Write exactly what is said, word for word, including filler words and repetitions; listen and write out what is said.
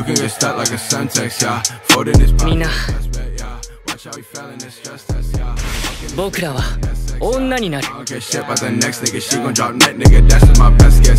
can get stuck like a Semtex, yeah. Folding this pop, みんな watch how we fell in this stress test, yeah. 僕らは女になる I don't care shit about the next nigga, she gon' drop net, nigga, that's just my best guess.